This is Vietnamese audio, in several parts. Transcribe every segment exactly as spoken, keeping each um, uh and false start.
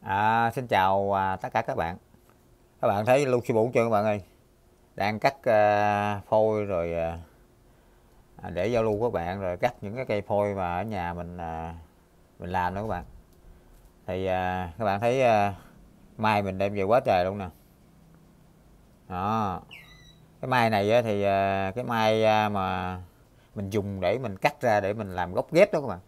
À, xin chào à, tất cả các bạn. Các bạn thấy Lucy Bủ chưa các bạn ơi? Đang cắt à, phôi rồi à, à, để giao lưu với các bạn rồi cắt những cái cây phôi mà ở nhà mình à, mình làm đó các bạn. Thì à, các bạn thấy à, mai mình đem về quá trời luôn nè. Đó. Cái mai này á, thì à, cái mai à, mà mình dùng để mình cắt ra để mình làm gốc ghép đó các bạn.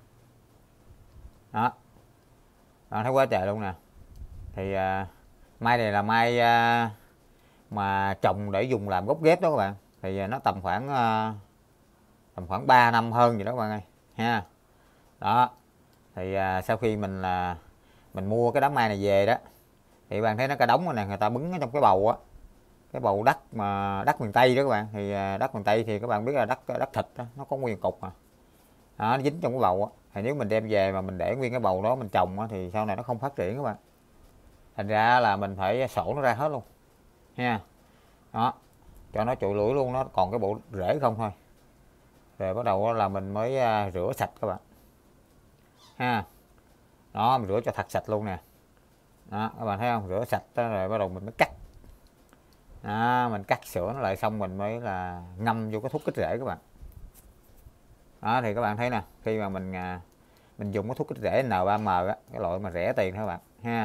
Đó. Bạn thấy quá trời luôn nè. Thì à, mai này là mai à, mà trồng để dùng làm gốc ghép đó các bạn, thì nó tầm khoảng uh, tầm khoảng ba năm hơn gì đó các bạn ơi ha. Đó thì uh, sau khi mình là uh, mình mua cái đám mai này về đó thì bạn thấy nó cả đống rồi nè, người ta bứng ở trong cái bầu á, cái bầu đất mà đất miền Tây đó các bạn. Thì uh, đất miền Tây thì các bạn biết là đất đất thịt đó, nó có nguyên cục mà đó, nó dính trong cái bầu á. Thì nếu mình đem về mà mình để nguyên cái bầu đó mình trồng á, thì sau này nó không phát triển các bạn, thành ra là mình phải sổ nó ra hết luôn ha. Đó, cho nó trụi lủi luôn, nó còn cái bộ rễ không thôi. Rồi bắt đầu là mình mới rửa sạch các bạn ha. Đó, mình rửa cho thật sạch luôn nè. Đó, các bạn thấy không, rửa sạch đó, rồi bắt đầu mình mới cắt. Đó, mình cắt sữa nó lại xong mình mới là ngâm vô cái thuốc kích rễ các bạn. Đó thì các bạn thấy nè, khi mà mình mình dùng cái thuốc kích rễ en ba em á, cái loại mà rẻ tiền các bạn ha.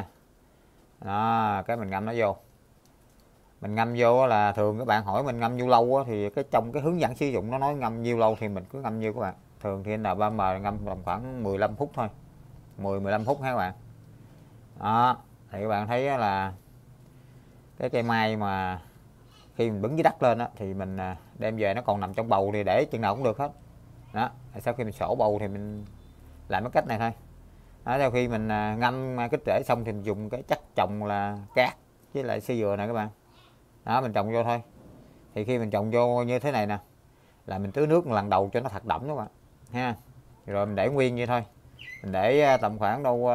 Đó, cái mình ngâm nó vô. Mình ngâm vô là thường các bạn hỏi mình ngâm nhiêu lâu á, thì cái trong cái hướng dẫn sử dụng nó nói ngâm nhiêu lâu thì mình cứ ngâm nhiêu các bạn. Thường thì en ba em ngâm tầm khoảng mười lăm phút thôi, mười mười lăm phút ha các bạn. Đó thì các bạn thấy là cái cây mai mà khi mình bứng dưới đất lên á, thì mình đem về nó còn nằm trong bầu thì để chừng nào cũng được hết. Đó, sau khi mình sổ bầu thì mình làm cái cách này thôi. Đó, sau khi mình ngâm kích rễ xong thì mình dùng cái chất trồng là cát với lại xi dừa này các bạn. Đó, mình trồng vô thôi. Thì khi mình trồng vô như thế này nè là mình tưới nước một lần đầu cho nó thật đẫm các bạn ha. Rồi mình để nguyên như thôi, mình để tầm khoảng đâu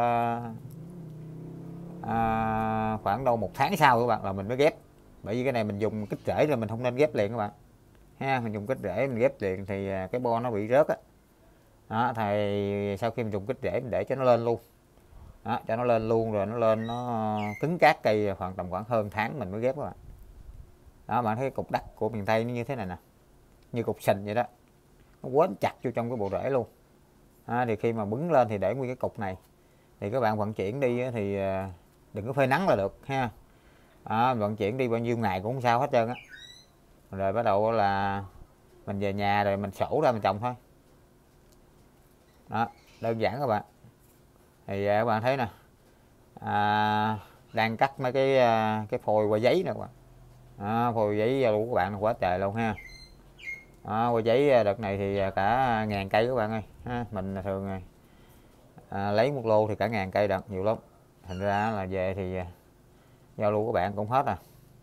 à, khoảng đâu một tháng sau các bạn là mình mới ghép. Bởi vì cái này mình dùng kích rễ rồi mình không nên ghép liền các bạn ha. Mình dùng kích rễ mình ghép liền thì cái bo nó bị rớt á. Đó, thì sau khi mình dùng kích rễ mình để cho nó lên luôn. Đó, cho nó lên luôn rồi nó lên nó cứng cát cây khoảng tầm khoảng hơn tháng mình mới ghép các bạn. Đó, bạn thấy cái cục đất của miền Tây nó như thế này nè, như cục sình vậy đó, nó quấn chặt vô trong cái bộ rễ luôn. Đó, thì khi mà bứng lên thì để nguyên cái cục này, thì các bạn vận chuyển đi thì đừng có phơi nắng là được ha. Đó, vận chuyển đi bao nhiêu ngày cũng không sao hết trơn á. Rồi bắt đầu là mình về nhà rồi mình sổ ra mình trồng thôi. Đó, đơn giản các bạn. Thì các bạn thấy nè, à, đang cắt mấy cái cái phôi qua giấy nè các bạn. Đó, phôi giấy giao lưu của các bạn quá trời luôn ha. Đó, qua giấy đợt này thì cả ngàn cây các bạn ơi ha. Mình thường à, lấy một lô thì cả ngàn cây đợt, nhiều lắm. Thành ra là về thì giao lưu của bạn cũng hết à.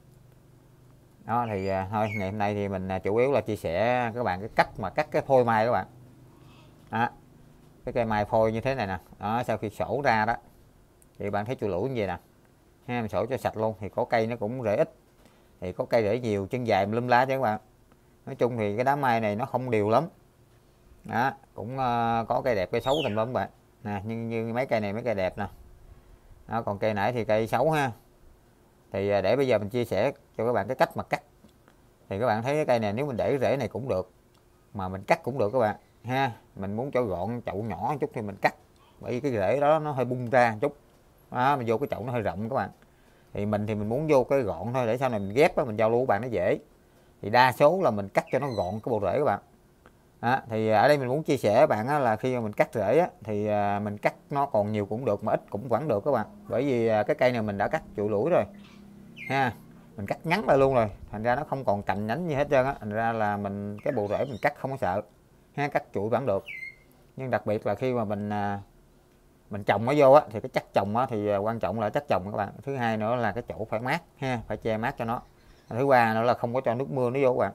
Đó thì thôi ngày hôm nay thì mình chủ yếu là chia sẻ các bạn cái cách mà cắt cái phôi mai các bạn. Đó, cái cây mai phôi như thế này nè. Đó, sau khi sổ ra đó thì bạn thấy chùi lũi như vậy nè ha, mình sổ cho sạch luôn. Thì có cây nó cũng rễ ít, thì có cây rễ nhiều, chân dài lum lá chứ các bạn. Nói chung thì cái đám mai này nó không đều lắm. Đó, cũng uh, có cây đẹp cây xấu tùm lum bạn nè, nhưng như mấy cây này mấy cây đẹp nè. Đó, còn cây nãy thì cây xấu ha. Thì để bây giờ mình chia sẻ cho các bạn cái cách mà cắt. Thì các bạn thấy cái cây này nếu mình để rễ này cũng được, mà mình cắt cũng được các bạn ha. Mình muốn cho gọn chậu nhỏ một chút thì mình cắt, bởi vì cái rễ đó nó hơi bung ra một chút. Đó, mình vô cái chậu nó hơi rộng các bạn. Thì mình thì mình muốn vô cái gọn thôi, để sau này mình ghép á, mình giao lưu các bạn nó dễ. Thì đa số là mình cắt cho nó gọn cái bộ rễ các bạn. Đó, thì ở đây mình muốn chia sẻ các bạn á, là khi mà mình cắt rễ á, thì mình cắt nó còn nhiều cũng được mà ít cũng vẫn được các bạn. Bởi vì cái cây này mình đã cắt chụi lũi rồi ha, mình cắt ngắn lại luôn rồi, thành ra nó không còn cành nhánh gì hết trơn á. Thành ra là mình cái bộ rễ mình cắt không có sợ ha, cắt chụi vẫn được. Nhưng đặc biệt là khi mà mình mình trồng nó vô á, thì cái chất trồng á, thì quan trọng là chất trồng các bạn. Thứ hai nữa là cái chỗ phải mát ha, phải che mát cho nó. Thứ ba nữa là không có cho nước mưa nó vô các bạn.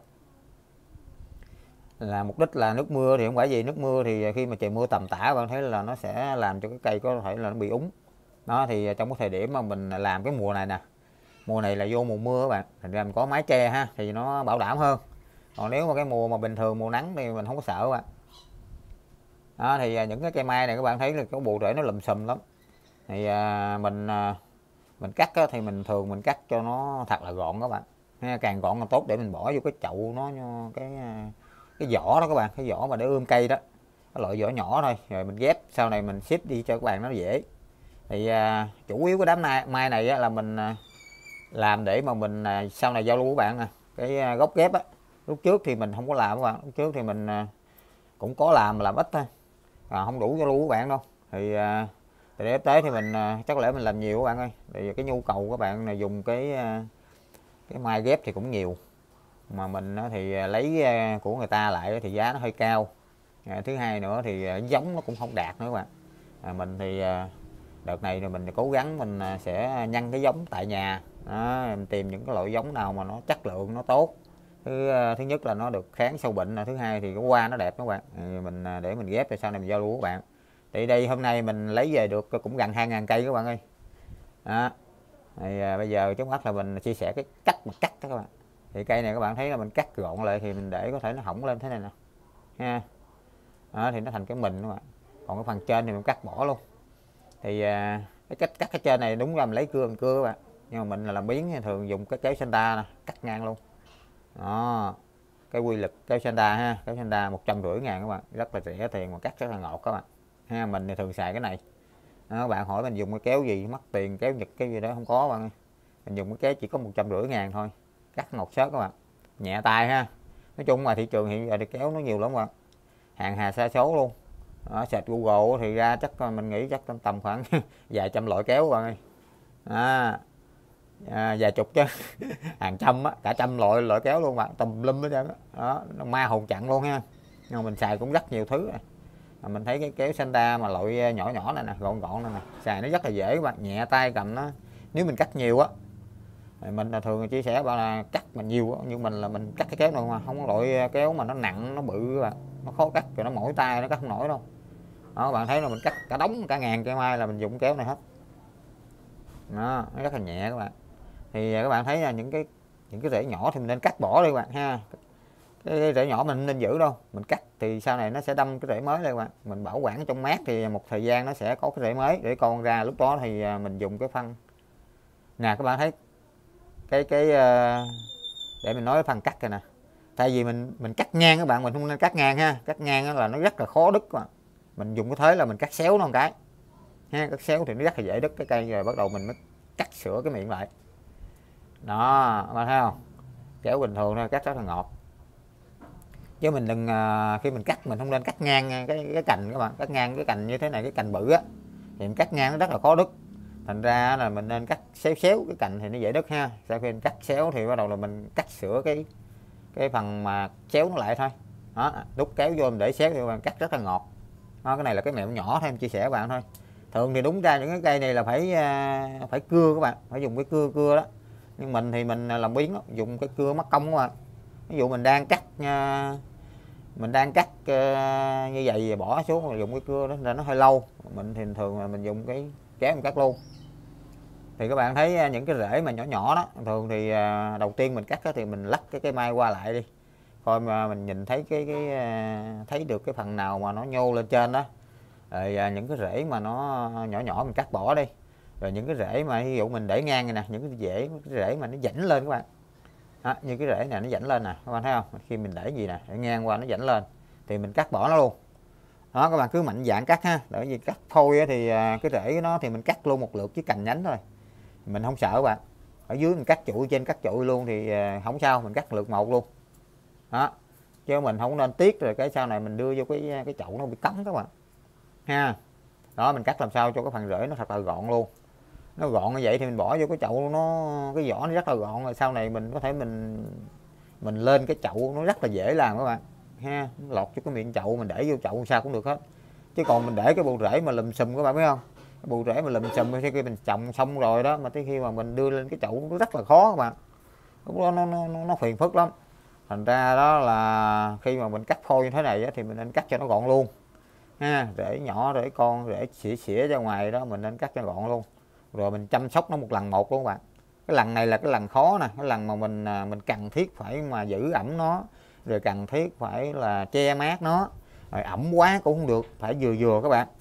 Là mục đích là nước mưa thì không phải gì, nước mưa thì khi mà trời mưa tầm tã bạn thấy là nó sẽ làm cho cái cây có thể là nó bị úng. Đó thì trong cái thời điểm mà mình làm cái mùa này nè, mùa này là vô mùa mưa các bạn, thành ra mình có mái che ha, thì nó bảo đảm hơn. Còn nếu mà cái mùa mà bình thường mùa nắng thì mình không có sợ các bạn. Đó thì những cái cây mai này các bạn thấy là cái bộ rễ nó lùm xùm lắm. Thì à, mình à, mình cắt á, thì mình thường mình cắt cho nó thật là gọn các bạn ha, càng gọn càng tốt để mình bỏ vô cái chậu nó cái cái vỏ đó các bạn, cái vỏ mà để ươm cây đó, cái loại vỏ nhỏ thôi, rồi mình ghép sau này mình ship đi cho các bạn nó dễ. Thì à, chủ yếu cái đám mai, mai này á, là mình à, làm để mà mình à, sau này giao lưu với bạn nè. Cái à, gốc ghép á, lúc trước thì mình không có làm các bạn, lúc trước thì mình à, cũng có làm làm ít thôi, à, không đủ giao lưu với bạn đâu. Thì à, thì để tới thì mình à, chắc có lẽ mình làm nhiều các bạn ơi, thì cái nhu cầu các bạn là dùng cái à, cái mai ghép thì cũng nhiều, mà mình thì lấy của người ta lại thì giá nó hơi cao. À, thứ hai nữa thì giống nó cũng không đạt nữa các bạn. À, mình thì đợt này thì mình cố gắng mình sẽ nhân cái giống tại nhà đó, mình tìm những cái loại giống nào mà nó chất lượng nó tốt. Thứ thứ nhất là nó được kháng sâu bệnh, thứ hai thì cái hoa nó đẹp các bạn. À, mình để mình ghép rồi sau này mình giao lưu với bạn. Thì đây hôm nay mình lấy về được cũng gần hai ngàn cây các bạn ơi. Đó. Thì à, bây giờ trước mắt là mình chia sẻ cái cách mà cắt đó các bạn. Thì cây này các bạn thấy là mình cắt gọn lại thì mình để có thể nó hỏng lên thế này nè ha. Đó, thì nó thành cái mìn các bạn. Còn cái phần trên thì mình cắt bỏ luôn. Thì à, cái cách cắt cái trên này đúng là mình lấy cưa bằng cưa các bạn, nhưng mà mình là làm biến thường dùng cái kéo Sanda nè, cắt ngang luôn. Đó, cái quy lực kéo Sanda ha, kéo Sanda một trăm rưỡi ngàn các bạn, rất là rẻ tiền mà cắt rất là ngọt các bạn ha. Mình thì thường xài cái này. Đó, các bạn hỏi mình dùng cái kéo gì mắc tiền, kéo Nhật cái gì đó không có bạn. Mình dùng cái kéo chỉ có một trăm rưỡi ngàn thôi, cắt ngọt xớt các bạn, nhẹ tay ha. Nói chung mà thị trường hiện giờ thì kéo nó nhiều lắm các bạn, hàng hà sa số luôn. Đó, search Google thì ra chắc mình nghĩ chắc tầm khoảng vài trăm loại kéo các bạn ơi. À, à, vài chục chứ hàng trăm á, cả trăm loại loại kéo luôn bạn, tùm lum hết trơn á. Đó, nó ma hồn chặn luôn ha. Nhưng mà mình xài cũng rất nhiều thứ. Mà mình thấy cái kéo Sanda mà loại nhỏ nhỏ này nè, gọn gọn này nè, xài nó rất là dễ các bạn, nhẹ tay cầm nó. Nếu mình cắt nhiều á, mình là thường chia sẻ bạn là cắt mà nhiều á, nhưng mình là mình cắt cái kéo này mà không có loại kéo mà nó nặng nó bự các bạn, nó khó cắt rồi nó mỏi tay nó cắt không nổi đâu. Đó, các bạn thấy là mình cắt cả đống cả ngàn cây mai là mình dùng kéo này hết. Đó, nó rất là nhẹ các bạn. Thì các bạn thấy là những cái những cái rễ nhỏ thì mình nên cắt bỏ đi các bạn ha. Cái rễ nhỏ mình nên giữ đâu, mình cắt thì sau này nó sẽ đâm cái rễ mới đây các bạn. Mình bảo quản trong mát thì một thời gian nó sẽ có cái rễ mới để con ra, lúc đó thì mình dùng cái phân nè. Các bạn thấy cái cái để mình nói phần cắt rồi nè, tại vì mình mình cắt ngang các bạn, mình không nên cắt ngang ha, cắt ngang là nó rất là khó đứt các bạn. Mình dùng cái thế là mình cắt xéo nó một cái ha, cắt xéo thì nó rất là dễ đứt cái cây, rồi bắt đầu mình mới cắt sửa cái miệng lại. Đó, các bạn thấy không, kéo bình thường thôi, cắt rất là ngọt. Chứ mình đừng khi mình cắt mình không nên cắt ngang cái cái cành các bạn, cắt ngang cái cành như thế này, cái cành bự á thì mình cắt ngang nó rất là khó đứt. Thành ra là mình nên cắt xéo xéo cái cành thì nó dễ đứt ha. Sau khi mình cắt xéo thì bắt đầu là mình cắt sửa cái cái phần mà xéo nó lại thôi. Đó, đút kéo vô mình để xéo thì bạn cắt rất là ngọt. Đó, cái này là cái mẹo nhỏ thôi em chia sẻ với bạn thôi. Thường thì đúng ra những cái cây này là phải phải cưa các bạn, phải dùng cái cưa cưa đó. Nhưng mình thì mình làm biến đó, dùng cái cưa mắc công các bạn. Ví dụ mình đang cắt mình đang cắt như vậy rồi bỏ xuống rồi dùng cái cưa đó ra nó hơi lâu. Mình thì thường là mình dùng cái kéo mình cắt luôn. Thì các bạn thấy những cái rễ mà nhỏ nhỏ đó, thường thì đầu tiên mình cắt thì mình lắc cái cây mai qua lại đi, coi mà mình nhìn thấy cái cái thấy được cái phần nào mà nó nhô lên trên đó. Rồi những cái rễ mà nó nhỏ nhỏ mình cắt bỏ đi. Rồi những cái rễ mà ví dụ mình để ngang này nè, những cái rễ cái rễ mà nó dãnh lên các bạn. Đó, như cái rễ này nó dãnh lên nè, các bạn thấy không? Khi mình để gì nè, để ngang qua nó dãnh lên thì mình cắt bỏ nó luôn. Đó, các bạn cứ mạnh dạn cắt ha, bởi vì cắt thôi thì cái rễ của nó thì mình cắt luôn một lượt với cành nhánh thôi. Mình không sợ các bạn. Ở dưới mình cắt trụi, trên cắt trụi luôn thì không sao, mình cắt lượt một luôn. Đó. Chứ mình không nên tiếc rồi cái sau này mình đưa vô cái cái chậu nó bị cứng các bạn. Ha. Đó, mình cắt làm sao cho cái phần rễ nó thật là gọn luôn. Nó gọn như vậy thì mình bỏ vô cái chậu nó cái vỏ nó rất là gọn, rồi sau này mình có thể mình mình lên cái chậu nó rất là dễ làm các bạn. Ha, lọt cho cái miệng chậu mình để vô chậu sao cũng được hết. Chứ còn mình để cái bộ rễ mà lùm xùm các bạn biết không? Cái bộ rễ mà lùm xùm khi mình trồng xong rồi đó, mà tới khi mà mình đưa lên cái chậu nó rất là khó các bạn. Lúc đó nó nó nó phiền phức lắm. Thành ra đó là khi mà mình cắt phôi như thế này á, thì mình nên cắt cho nó gọn luôn ha. Rễ nhỏ rễ con rễ xỉa xỉa ra ngoài đó mình nên cắt cho gọn luôn, rồi mình chăm sóc nó một lần một luôn các bạn. Cái lần này là cái lần khó nè, cái lần mà mình mình cần thiết phải mà giữ ẩm nó, rồi cần thiết phải là che mát nó, rồi ẩm quá cũng không được, phải vừa vừa các bạn.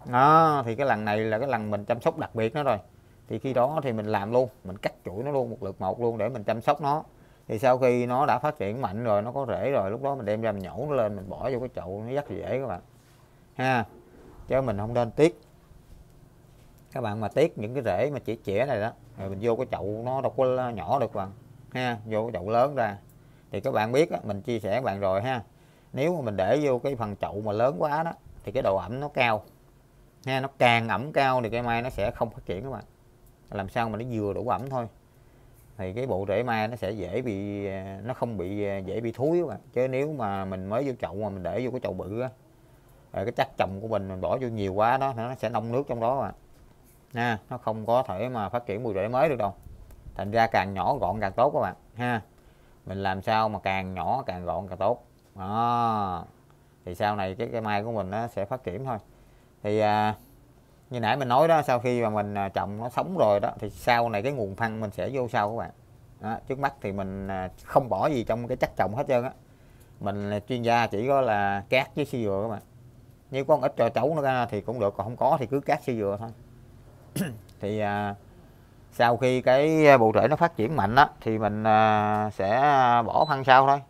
Đó, thì cái lần này là cái lần mình chăm sóc đặc biệt nó rồi. Thì khi đó thì mình làm luôn, mình cắt chuỗi nó luôn một lượt một luôn để mình chăm sóc nó. Thì sau khi nó đã phát triển mạnh rồi, nó có rễ rồi, lúc đó mình đem ra mình nhổ nó lên, mình bỏ vô cái chậu, nó rất dễ các bạn ha. Chứ mình không nên tiếc. Các bạn mà tiếc những cái rễ mà chỉ chĩa này đó, rồi mình vô cái chậu nó đâu có nhỏ được bạn ha, vô cái chậu lớn ra. Thì các bạn biết á, mình chia sẻ các bạn rồi ha, nếu mà mình để vô cái phần chậu mà lớn quá đó thì cái độ ẩm nó cao ha, nó càng ẩm cao thì cây mai nó sẽ không phát triển các bạn. Làm sao mà nó vừa đủ ẩm thôi thì cái bộ rễ mai nó sẽ dễ bị, nó không bị dễ bị thúi các bạn. Chứ nếu mà mình mới vô chậu mà mình để vô cái chậu bự á, rồi cái chất trồng của mình mình bỏ vô nhiều quá đó, nó sẽ nông nước trong đó mà nha, nó không có thể mà phát triển bộ rễ mới được đâu. Thành ra càng nhỏ gọn càng tốt các bạn ha. Mình làm sao mà càng nhỏ càng gọn càng tốt đó, thì sau này cái cây mai của mình nó sẽ phát triển thôi. Thì à, như nãy mình nói đó, sau khi mà mình trồng nó sống rồi đó thì sau này cái nguồn phân mình sẽ vô sau các bạn đó. Trước mắt thì mình không bỏ gì trong cái chất trồng hết trơn á, mình là chuyên gia chỉ có là cát với xi dừa các bạn. Nếu có một ít cho chấu nó ra thì cũng được, còn không có thì cứ cát xi dừa thôi. Thì à, sau khi cái bộ rễ nó phát triển mạnh á thì mình à, sẽ bỏ phân sau thôi.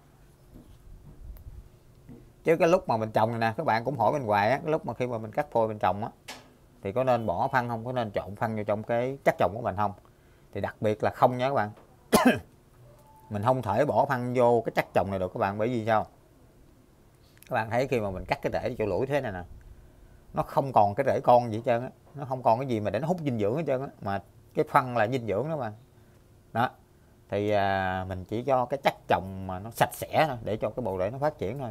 Chứ cái lúc mà mình trồng này nè, các bạn cũng hỏi mình hoài á, cái lúc mà khi mà mình cắt phôi mình trồng á thì có nên bỏ phân không, có nên trộn phân vô trong cái chất trồng của mình không? Thì đặc biệt là không nha các bạn. Mình không thể bỏ phân vô cái chất trồng này được các bạn, bởi vì sao? Các bạn thấy khi mà mình cắt cái rễ chỗ lũi thế này nè, nó không còn cái rễ con gì hết trơn á, nó không còn cái gì mà để nó hút dinh dưỡng hết trơn á, mà cái phân là dinh dưỡng đó mà. Đó. Thì à, mình chỉ cho cái chất trồng mà nó sạch sẽ thôi để cho cái bộ rễ nó phát triển thôi.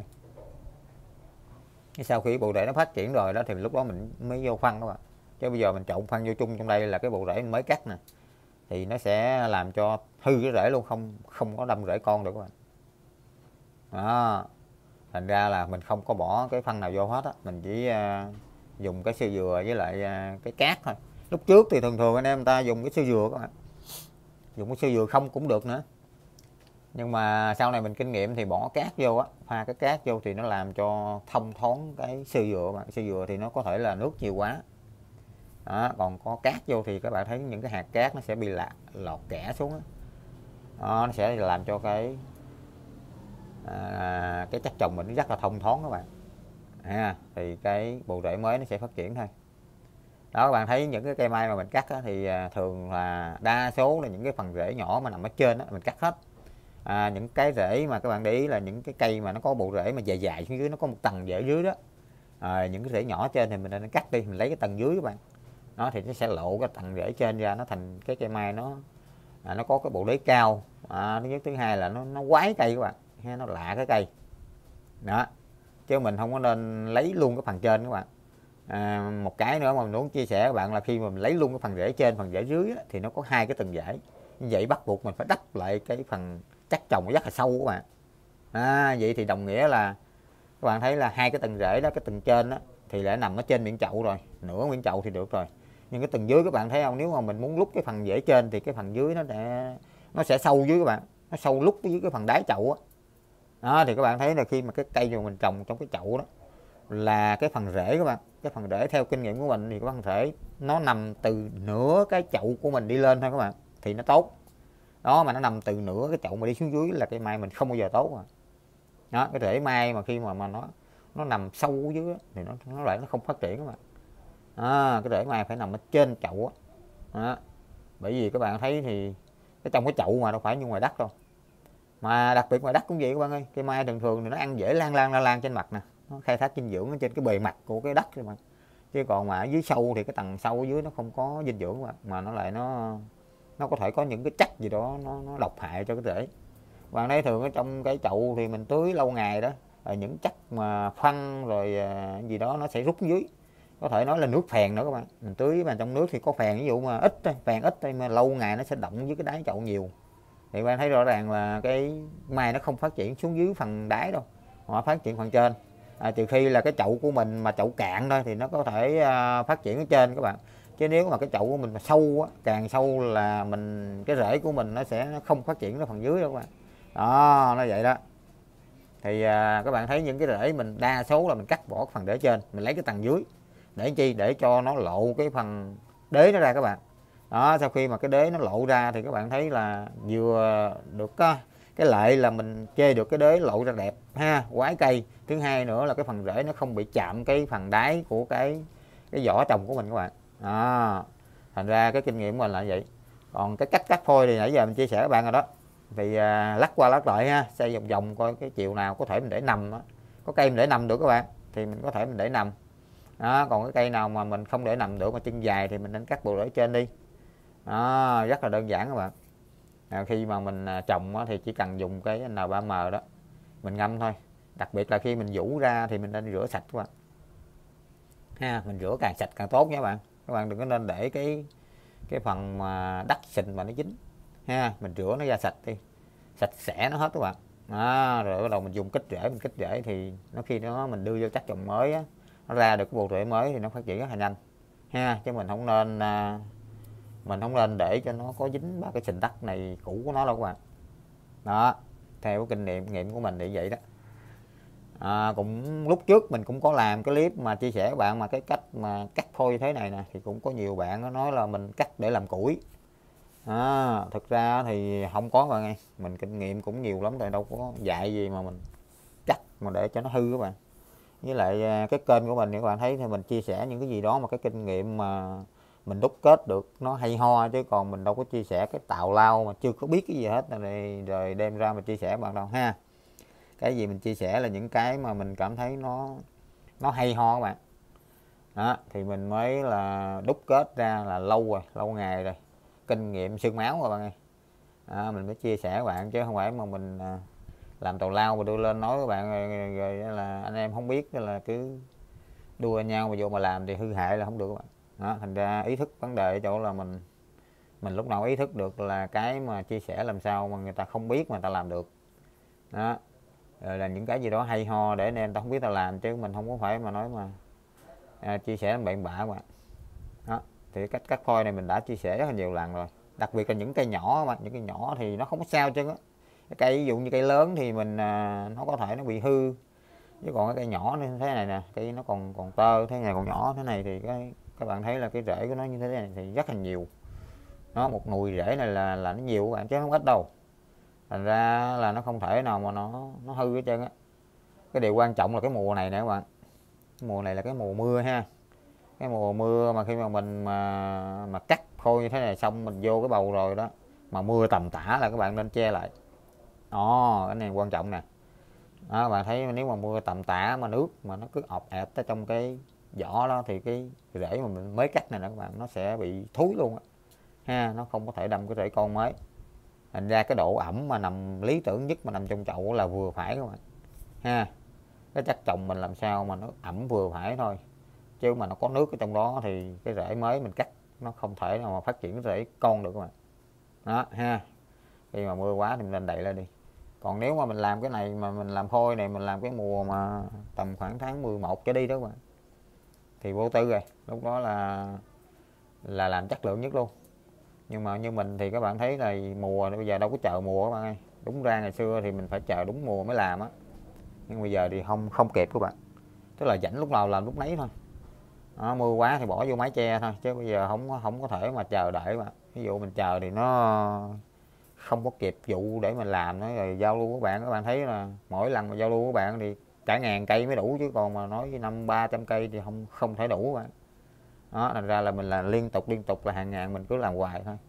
Sau khi bộ rễ nó phát triển rồi đó thì lúc đó mình mới vô phân các bạn. Chứ bây giờ mình trộn phân vô chung trong đây là cái bộ rễ mình mới cắt nè, thì nó sẽ làm cho hư cái rễ luôn, không không có đâm rễ con được các bạn. Đó. Thành ra là mình không có bỏ cái phân nào vô hết á, mình chỉ uh, dùng cái xi dừa với lại uh, cái cát thôi. Lúc trước thì thường thường anh em ta dùng cái xi dừa các bạn, dùng cái xi dừa không cũng được nữa, nhưng mà sau này mình kinh nghiệm thì bỏ cát vô á, pha cái cát vô thì nó làm cho thông thoáng cái xi dừa bạn. Xi dừa thì nó có thể là nước nhiều quá đó, còn có cát vô thì các bạn thấy những cái hạt cát nó sẽ bị lạc lọt kẽ xuống đó. Đó, nó sẽ làm cho cái à, cái chất trồng mình nó rất là thông thoáng các bạn à, thì cái bộ rễ mới nó sẽ phát triển thôi. Đó, các bạn thấy những cái cây mai mà mình cắt á, thì thường là đa số là những cái phần rễ nhỏ mà nằm ở trên á, mình cắt hết. À, những cái rễ mà các bạn để ý là những cái cây mà nó có bộ rễ mà dài dài xuống dưới, nó có một tầng rễ dưới đó, à, những cái rễ nhỏ trên thì mình nên cắt đi, mình lấy cái tầng dưới các bạn. Nó thì nó sẽ lộ cái tầng rễ trên ra, nó thành cái cây mai nó à, nó có cái bộ rễ cao. À, thứ nhất, thứ hai là nó nó quái cây các bạn, ha, nó lạ cái cây đó. Chứ mình không có nên lấy luôn cái phần trên các bạn. À, một cái nữa mà mình muốn chia sẻ các bạn là khi mà mình lấy luôn cái phần rễ trên phần rễ dưới á, thì nó có hai cái tầng rễ, như vậy bắt buộc mình phải đắp lại cái phần chắc trồng rất là sâu các bạn. À, vậy thì đồng nghĩa là các bạn thấy là hai cái tầng rễ đó, cái tầng trên đó thì lại nằm ở trên miệng chậu rồi, nửa miệng chậu thì được rồi, nhưng cái tầng dưới các bạn thấy không, nếu mà mình muốn lúc cái phần rễ trên thì cái phần dưới nó sẽ nó sẽ sâu dưới các bạn, nó sâu lúc dưới cái phần đáy chậu á. Đó, thì các bạn thấy là khi mà cái cây mà mình trồng trong cái chậu đó là cái phần rễ các bạn, cái phần rễ theo kinh nghiệm của mình thì cái phần rễ nó nằm từ nửa cái chậu của mình đi lên thôi các bạn thì nó tốt. Đó, mà nó nằm từ nửa cái chậu mà đi xuống dưới là cây mai mình không bao giờ tốt à. Đó, cái rễ mai mà khi mà mà nó nó nằm sâu dưới đó, thì nó nó lại nó không phát triển các bạn. À, cái rễ mai phải nằm ở trên chậu á. Đó. Bởi vì các bạn thấy thì cái trong cái chậu mà đâu phải như ngoài đất đâu. Mà đặc biệt ngoài đất cũng vậy các bạn ơi, cây mai thường thường thì nó ăn dễ lan lan lan lan trên mặt nè, nó khai thác dinh dưỡng ở trên cái bề mặt của cái đất các bạn. Chứ còn mà ở dưới sâu thì cái tầng sâu ở dưới nó không có dinh dưỡng các bạn, mà nó lại nó nó có thể có những cái chất gì đó nó, nó độc hại cho cái rễ. Bạn thấy thường ở trong cái chậu thì mình tưới lâu ngày đó, rồi những chất mà phân rồi gì đó nó sẽ rút dưới, có thể nói là nước phèn nữa các bạn. Mình tưới mà trong nước thì có phèn, ví dụ mà ít thôi, phèn ít thôi mà lâu ngày nó sẽ động với cái đáy chậu nhiều, thì bạn thấy rõ ràng là cái mai nó không phát triển xuống dưới phần đáy đâu, họ phát triển phần trên. À, trừ khi là cái chậu của mình mà chậu cạn thôi thì nó có thể uh, phát triển ở trên các bạn. Chứ nếu mà cái chậu của mình mà sâu á, càng sâu là mình cái rễ của mình nó sẽ không phát triển ở phần dưới đâu các bạn. Đó, nó vậy đó. Thì uh, các bạn thấy những cái rễ mình đa số là mình cắt bỏ phần rễ trên, mình lấy cái tầng dưới, để chi, để cho nó lộ cái phần đế nó ra các bạn. Đó, sau khi mà cái đế nó lộ ra thì các bạn thấy là vừa được cái, cái lợi là mình chê được cái đế lộ ra đẹp ha, quái cây. Thứ hai nữa là cái phần rễ nó không bị chạm cái phần đáy của cái cái vỏ trồng của mình các bạn. Đó, thành ra cái kinh nghiệm của mình là vậy. Còn cái cách cắt phôi thì nãy giờ mình chia sẻ với bạn rồi đó, thì à, lắc qua lắc lại ha, xoay vòng vòng coi cái chiều nào có thể mình để nằm đó. Có cây mình để nằm được các bạn thì mình có thể mình để nằm đó, còn cái cây nào mà mình không để nằm được mà chân dài thì mình nên cắt bộ rễ trên đi. Đó, rất là đơn giản các bạn. À, khi mà mình trồng thì chỉ cần dùng cái en ba em đó mình ngâm thôi. Đặc biệt là khi mình vũ ra thì mình nên rửa sạch các bạn ha, mình rửa càng sạch càng tốt nha các bạn. Các bạn đừng có nên để cái cái phần mà đất sình mà nó dính ha, mình rửa nó ra sạch đi, sạch sẽ nó hết các bạn. Đó, rồi bắt đầu mình dùng kích rễ, mình kích rễ thì nó khi đó mình đưa vô chất trồng mới á, nó ra được cái bộ rễ mới thì nó phát triển rất là nhanh ha, chứ mình không nên mình không nên để cho nó có dính ba cái sình đất này cũ của nó đâu các bạn. Đó, theo kinh nghiệm nghiệm của mình thì vậy đó. À, cũng lúc trước mình cũng có làm cái clip mà chia sẻ các bạn mà cái cách mà cắt phôi như thế này nè, thì cũng có nhiều bạn nói là mình cắt để làm củi. À, thực ra thì không có bạn ơi, mình kinh nghiệm cũng nhiều lắm rồi, đâu có dạy gì mà mình cắt mà để cho nó hư các bạn. Với lại cái kênh của mình thì các bạn thấy thì mình chia sẻ những cái gì đó mà cái kinh nghiệm mà mình đúc kết được nó hay ho, chứ còn mình đâu có chia sẻ cái tào lao mà chưa có biết cái gì hết này rồi đem ra mình chia sẻ bạn đâu ha. Cái gì mình chia sẻ là những cái mà mình cảm thấy nó nó hay ho các bạn. Đó, thì mình mới là đúc kết ra là lâu rồi, lâu ngày rồi, kinh nghiệm xương máu rồi bạn ơi. Đó, mình mới chia sẻ các bạn chứ không phải mà mình làm tào lao mà đưa lên nói các bạn rồi, rồi là anh em không biết là cứ đua nhau mà vô mà làm thì hư hại là không được các bạn. Đó, thành ra ý thức vấn đề ở chỗ là mình mình lúc nào ý thức được là cái mà chia sẻ làm sao mà người ta không biết mà người ta làm được. Đó, rồi là những cái gì đó hay ho để anh em ta không biết ta làm, chứ mình không có phải mà nói mà à, chia sẻ bậy bạ các bạn. Đó, thì cách cắt phôi này mình đã chia sẻ rất là nhiều lần rồi, đặc biệt là những cây nhỏ mà những cây nhỏ thì nó không có sao chứ. Cái cây ví dụ như cây lớn thì mình à, nó có thể nó bị hư, chứ còn cái cây nhỏ như thế này nè, cây nó còn còn tơ thế này, còn nhỏ thế này thì cái các bạn thấy là cái rễ của nó như thế này thì rất là nhiều. Nó một nùi rễ này là là nó nhiều các bạn chứ không ít đâu, thành ra là nó không thể nào mà nó nó hư hết trơn á. Cái điều quan trọng là cái mùa này nè các bạn, cái mùa này là cái mùa mưa ha, cái mùa mưa mà khi mà mình mà mà cắt khôi như thế này xong mình vô cái bầu rồi đó mà mưa tầm tã là các bạn nên che lại. Đó, cái này quan trọng nè. Đó, các bạn thấy nếu mà mưa tầm tã mà nước mà nó cứ ọp ẹp tới trong cái vỏ đó thì cái rễ mà mình mới cắt này nè các bạn, nó sẽ bị thúi luôn á ha, nó không có thể đâm cái rễ con mới. Thành ra cái độ ẩm mà nằm lý tưởng nhất mà nằm trong chậu là vừa phải các bạn ha. Cái chất trồng mình làm sao mà nó ẩm vừa phải thôi, chứ mà nó có nước ở trong đó thì cái rễ mới mình cắt nó không thể nào mà phát triển cái rễ con được các bạn. Đó ha, khi mà mưa quá thì mình lên đậy lên đi. Còn nếu mà mình làm cái này mà mình làm phôi này, mình làm cái mùa mà tầm khoảng tháng mười một trở đi đó các bạn, thì vô tư rồi, lúc đó là là làm chất lượng nhất luôn. Nhưng mà như mình thì các bạn thấy là mùa bây giờ đâu có chờ mùa các bạn ơi. Đúng ra ngày xưa thì mình phải chờ đúng mùa mới làm á, nhưng bây giờ thì không không kịp các bạn, tức là rảnh lúc nào làm lúc nấy thôi. Đó, mưa quá thì bỏ vô mái che thôi, chứ bây giờ không không có thể mà chờ đợi mà. Ví dụ mình chờ thì nó không có kịp vụ để mình làm nó. Rồi giao lưu các bạn, các bạn thấy là mỗi lần mà giao lưu các bạn thì cả ngàn cây mới đủ, chứ còn mà nói năm ba trăm cây thì không không thể đủ các bạn. Đó, thành ra là mình là liên tục liên tục là hàng ngàn mình cứ làm hoài thôi.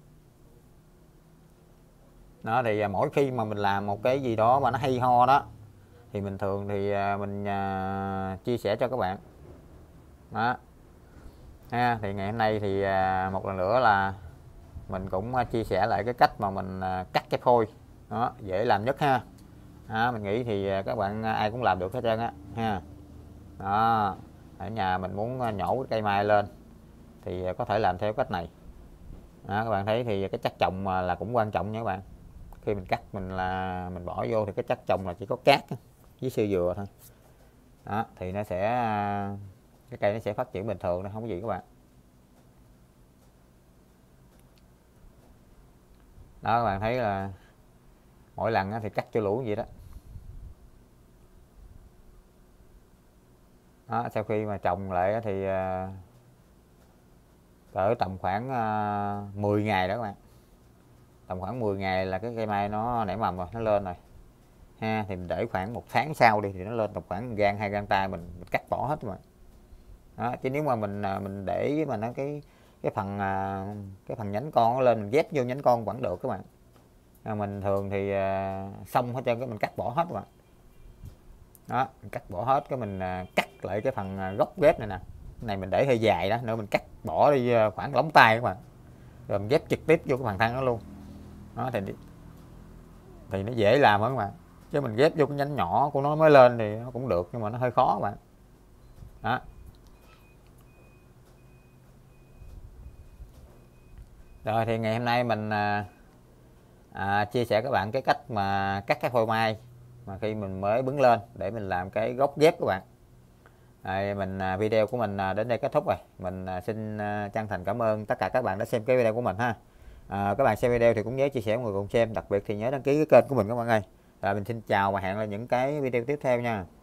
Đó, thì mỗi khi mà mình làm một cái gì đó mà nó hay ho đó thì mình thường thì mình uh, chia sẻ cho các bạn. Đó ha, thì ngày hôm nay thì uh, một lần nữa là mình cũng chia sẻ lại cái cách mà mình uh, cắt cái phôi đó, dễ làm nhất ha. Đó, mình nghĩ thì các bạn ai cũng làm được hết trơn á ha. Đó, ở nhà mình muốn nhổ cái cây mai lên thì có thể làm theo cách này. Đó, các bạn thấy thì cái chất trồng là cũng quan trọng nha các bạn. Khi mình cắt mình là mình bỏ vô thì cái chất trồng là chỉ có cát với sơ dừa thôi. Đó, thì nó sẽ cái cây nó sẽ phát triển bình thường, nó không có gì các bạn. Đó, các bạn thấy là mỗi lần thì cắt cho lũ vậy đó. Đó, sau khi mà trồng lại thì cỡ tầm khoảng uh, mười ngày đó các bạn, tầm khoảng mười ngày là cái cây mai nó nảy mầm rồi, nó lên rồi ha. Thì mình để khoảng một tháng sau đi thì nó lên tầm khoảng gang hai gang tay, mình, mình cắt bỏ hết mà. Đó, chứ nếu mà mình mình để mà nó cái cái phần cái phần nhánh con nó lên, mình ghép vô nhánh con vẫn được các bạn. À, mình thường thì xong hết trơn cái mình cắt bỏ hết các bạn. Đó, mình cắt bỏ hết cái mình cắt lại cái phần gốc ghép này nè. Cái này mình để hơi dài đó, nữa mình cắt bỏ đi khoảng lóng tay các bạn. Rồi mình ghép trực tiếp vô cái phần thân nó luôn. Đó thì thì nó dễ làm hơn các bạn. Chứ mình ghép vô cái nhánh nhỏ của nó mới lên thì nó cũng được, nhưng mà nó hơi khó các bạn. Đó. Rồi thì ngày hôm nay mình à, à, chia sẻ các bạn cái cách mà cắt cái phôi mai mà khi mình mới bứng lên để mình làm cái gốc ghép các bạn. À, mình à, video của mình à, đến đây kết thúc rồi. Mình à, xin à, chân thành cảm ơn tất cả các bạn đã xem cái video của mình ha. À, các bạn xem video thì cũng nhớ chia sẻ với người cùng xem, đặc biệt thì nhớ đăng ký cái kênh của mình các bạn ơi. Và mình xin chào và hẹn gặp lại những cái video tiếp theo nha.